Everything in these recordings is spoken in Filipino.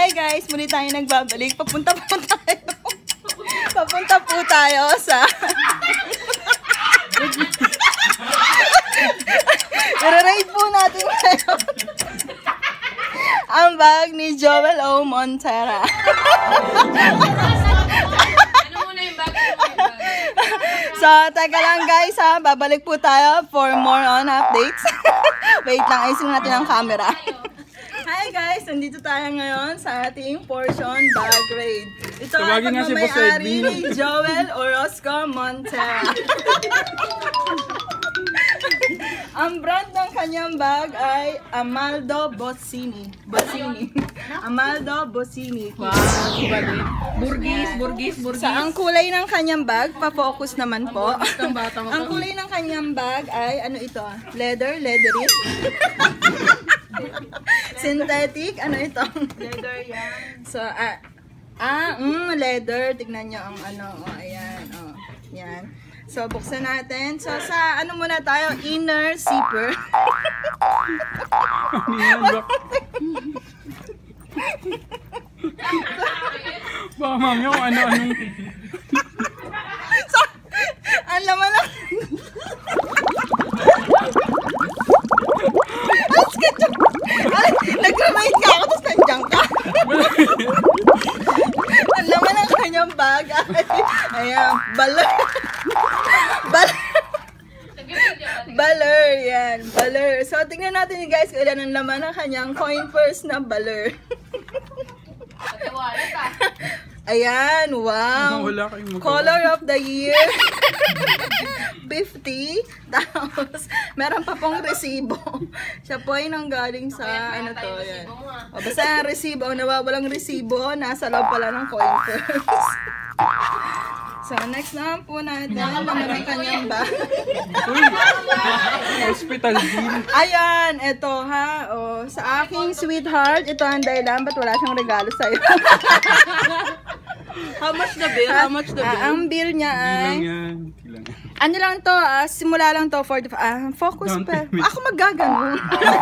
Hi guys, muli tayo nagbabalik. Papunta po tayo. Papunta po tayo sa... I-rate po natin ngayon ang bag ni Joel O. Montera. So, teka lang guys ha. Babalik po tayo for more on updates. Wait lang, ayusin natin ang camera. Hi guys! Nandito tayo ngayon sa ating portion bag raid. Ito ang pagmamayari ni Joel Orozco Montera. Ang brand ng kanyang bag ay Amaldo Bossini. Amaldo Bossini. Wow! Burgis. Sa ang kulay ng kanyang bag, pa-focus naman po. Ang kulay ng kanyang bag ay, ano ito? Leathery. Synthetic, ano ito? Leather yan. So, leather. Tignan nyo ang ano, ayan, yan. So, buksan natin. So, sa ano muna tayo? Inner zipper. Baka mami ako ano-anong... So, ang laman lang. Nag-remind ka ako, tapos nandiyan ka. Ang laman ng kanyang bag. Ayan, baler, yan. Baler. So, tingnan natin guys kung ilan ang laman ng kanyang coin purse na baler. Ayan, wow. Color of the year. 50. Tapos, meron pa pong resibo. Siya po ay nanggaling sa, ano to, yan. O, basta ang resibo, nawawalang resibo, nasa loob pala ng coin purse. So, next naman po natin, naman ang kanyang bag. Hospital bill. Ayan, ito ha. O, sa aking sweetheart, ito ang dahilan, ba't wala siyang regalo sa'yo? How much the bill? Ang bill niya ay... Ilang yan. Ano lang to, simula lang to, 45. Focus pa. Ako magagano.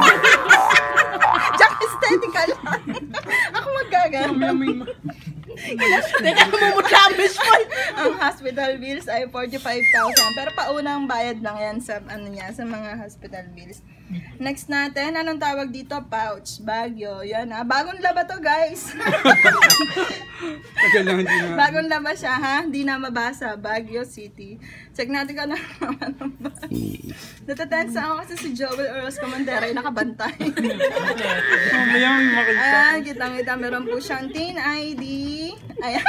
Jack aesthetical lang. Ako magagano. Teka, mumutlamis mo. Ang hospital bills ay 45,000. Pero paunang bayad lang yan sa, ano niya, sa mga hospital bills. Next natin, anong tawag dito? Pouch, bagyo. Yan ha. Bagong laba to guys. Bagong laba siya ha. Hindi na mabasa. Baguio City. Check natin ka na naman ang bag. Natatensa ako kasi si Joel Orozco Montera ay nakabantay. Ayan, kitang-kita. Meron po siyang teen ID. Ayan.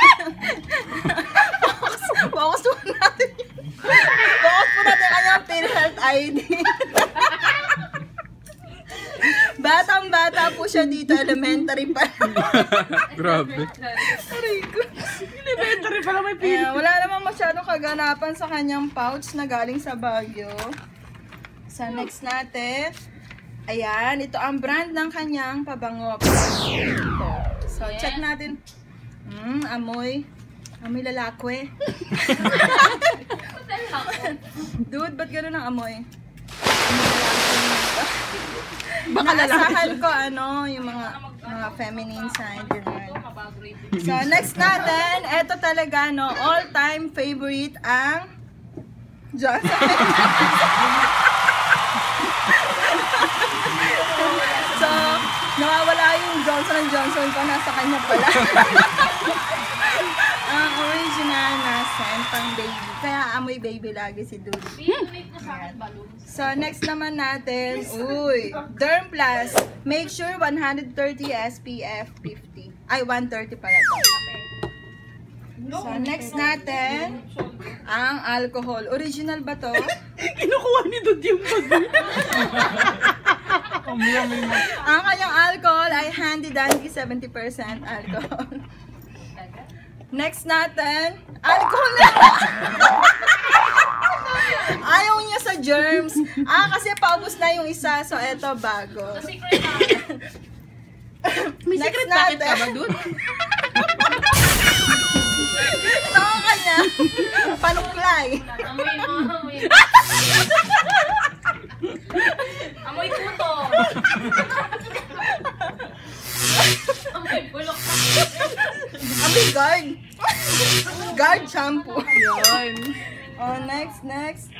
Focus po natin. Focus po natin kanyang PhilHealth ID. Batang-bata po siya dito, elementary pa. Grabe. Elementary pala may pili. Wala namang masyadong kaganapan sa kanyang pouch na galing sa Baguio. Sa next natin, ayan, ito ang brand ng kanyang pabango. So, check natin. Amoy lalakwe. Dude, ba't gano'n ang amoy? Baka naasahan ko yung mga feminine side. So next natin, eto talaga all-time favorite ang Johnson. So nawawala yung Johnson & Johnson ko, nasa kanya pala. Ang original na scent pang baby. Kaya amoy baby lagi si Dude. So, next naman natin, Derm Plus. Make sure 130 SPF 50. Ay, 130 pala to. So, next natin, ang alcohol. Original ba to? Kinukuha ni Dude yung bag. Ang kanyang alcohol ay handy dandy 70% alcohol. Next natin, alcohol na. Ayaw niya sa germs. Kasi paubos na yung isa. So, eto bago. May secret packet ka ba, Dude? Ito ang kanya. Panuklay. Amoy puto. Amoy bulok. Guard. Guard shampoo. Yun. Oh, next.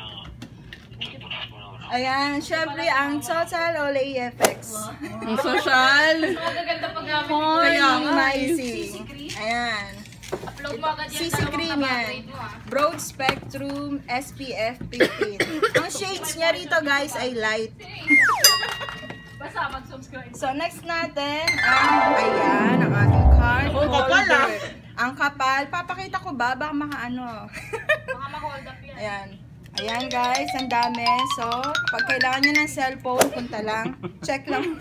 Ayan, syempre, ang Total Olay FX. Ang social. Magaganda pag gamit. Kaya nga. Minimizing. Ayan. Upload mo agad yan. CC cream yan. Broad Spectrum SPF 15. Ang shades niya rito guys ay light. Basta mag-subscribe. So next natin ayan, ang ating card Oh, kapal, holder. Ang kapal. Papakita ko ba? Baka makaano. Mga ma-hold up yan. Ayan. Ayan guys, ang dami. So, pag kailangan nyo ng cellphone, punta lang. Check lang.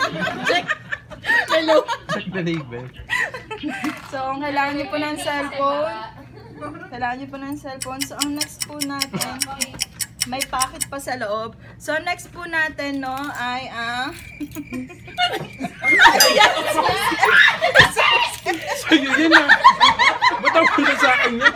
Hello. Check the label. So, kung kailangan nyo po ng cellphone, so ang next po natin, may packet pa sa loob. So, next po natin, no, ay ang... Sa'yo yun ah. Ba't ang punta sa akin yun?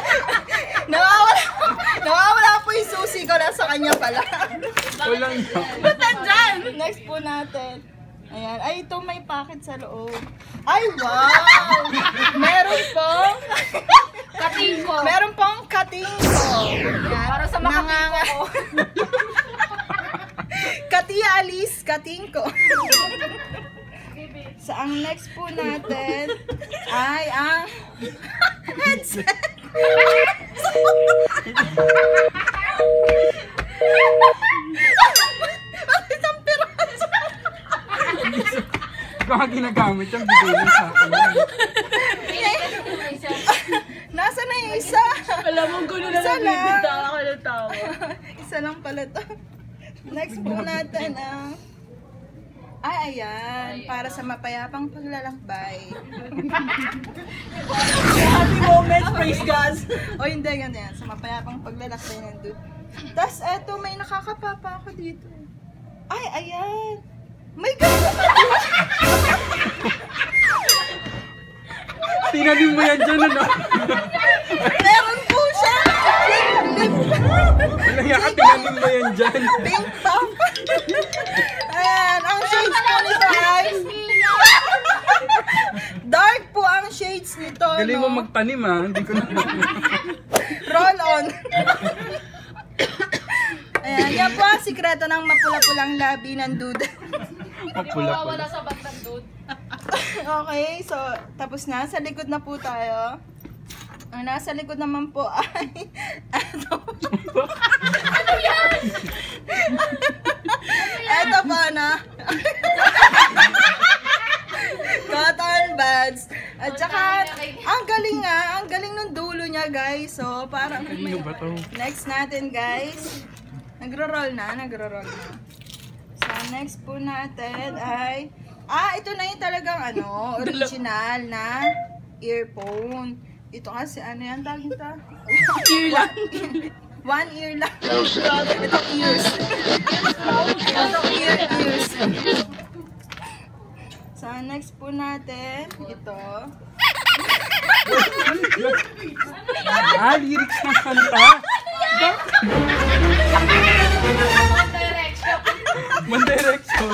Nawawala po yung susi ko, nasa kanya pala. Walang na. Ba't nandyan? Next po natin. Ayan. Ay, ito may packet sa loob. Ay, wow! Meron pong Katingko. Meron pong katingko. Para sa mga katingko ko. Katia Alice, katingko. So, ang next po natin ay ang headset. Bakit ang piraso? Baka ginagamit yung bigay mo sa akin. Nasa na yung isa? Alam mo, gulo na Isa lang. nabibita ako ng tawa. Isa lang pala to. Next po natin ang... Ay, ayan. Para sa mapayapang paglalakbay. Happy moments, praise God. O hindi, ganyan. Sa mapayapang paglalakbay nandun. Tapos, eto, may nakakapapa ako dito. Ay, ayan. May gano'n pa dito. Tinanim mo yan dyan, ano? Meron po siya. Walang yaka, tinanim mo yan dyan. Pink pop. Ayan, ang shades po nito ay... Dark po ang shades nito, Galing mo no? magtanim ah. Hindi ko na. Roll on. Ayan, yan po ang sikreto ng mapula-pulang labi ng dude. Mapula Wala pala. sa bandang dude. Okay, so tapos na. Sa likod na po tayo. Ang nasa likod naman po ay... Eto. Eto po na. Cotton buds. At saka, ang galing nga. Ang galing ng dulo niya, guys. So, parang... Ano ba to? Next natin, guys. Nagro-roll na. So, next po natin ay... ito na yung talagang original na earphone. Ito kasi yan, tawag ito? Ear lang. One ear lang. Ito ears. Ito ears. So, next po natin, ito. Lyrics ng kanta. One Direction. One Direction.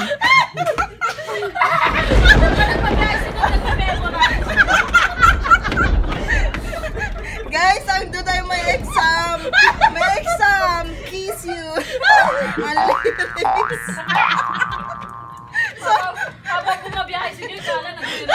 Guys, ang duday may exam. May exam. Kiss you. Ang lyrics. Habang bumabiyahe si Joy, kala nag-iira.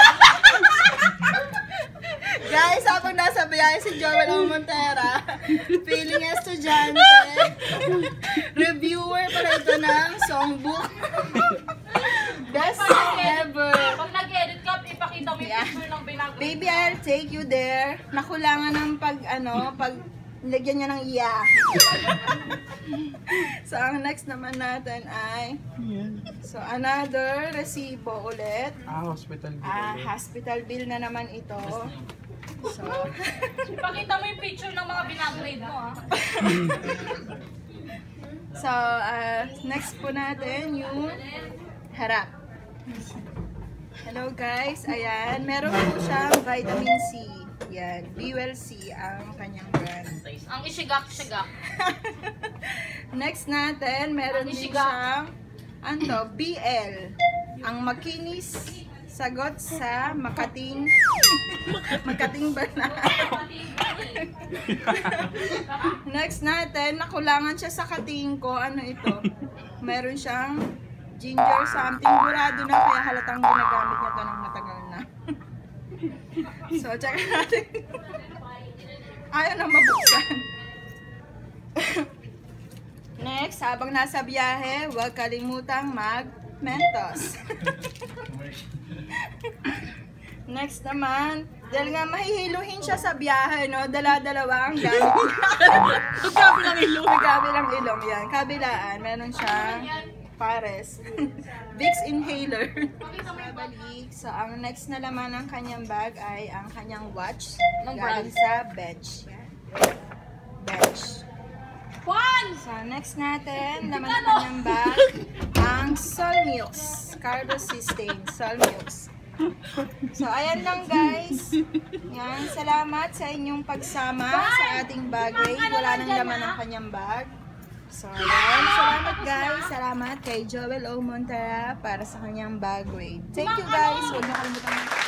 Guys, habang nasa biyahe si Joel Montera, feeling estudyante, reviewer pala ito ng songbook. Best song ever. Pag nag-edit ka, ipakita mo yung Yeah. picture ng binago. Baby, I'll take you there. Nakulangan ng pag lagyan niya ng iya. So, ang next naman natin ay, so, another resibo ulit. Hospital bill. Hospital bill na naman ito. So, Ipakita mo yung picture ng mga binagrade mo, ha? so next po natin yung harap. Hello guys, ayan, meron po siyang vitamin C. Yan, Bewell C ang kanyang brand. Ang isigak-sigak. Next natin, meron din siyang BL, ang makinis sagot sa Makating Banana. Next natin, nakulangan siya sa kating ko. Ano ito? Meron siyang ginger something. Burado na kaya halatang ginagamit niya ito ng matagal na. So, check natin. Ayaw na mabuksan. Next, habang nasa biyahe, huwag kalimutang mag-Mentos. Next naman, dahil nga mahihiluhin siya sa biyahe, no? Dala-dalawa ang gamit. Magkabilang ilong. Magkabilang ilong yan. Kabilaan, meron siyang pares. Vicks inhaler. Balik. So, ang next na laman ng kanyang bag ay ang kanyang watch. Galing sa Bench. Bench. So, next natin, laman ng kanyang bag, ang Solmux. Carbo System. Solmux. So, ayan lang guys. Yan, salamat sa inyong pagsama sa ating bag raid. Wala nang laman ng kanyang bag. So, ayan. Salamat guys. Salamat kay Joel O. Montera para sa kanyang bag raid. Thank you guys. Huwag niyo kalimutan